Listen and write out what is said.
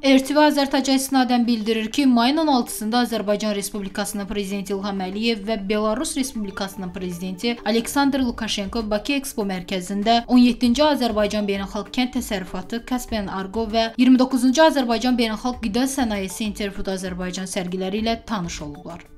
RTV Azərtacay istinadən bildirir ki, mayın 16-sında Azərbaycan Respublikasının prezidenti İlham Əliyev və Belarus Respublikasının prezidenti Aleksandr Lukashenko Bakı Ekspo mərkəzində 17-ci Azərbaycan Beynəlxalq Kənd Təsərrüfatı Caspian Argo və 29-cu Azərbaycan Beynəlxalq Qida Sənayesi Interfood Azərbaycan sərgiləri ilə tanış olublar.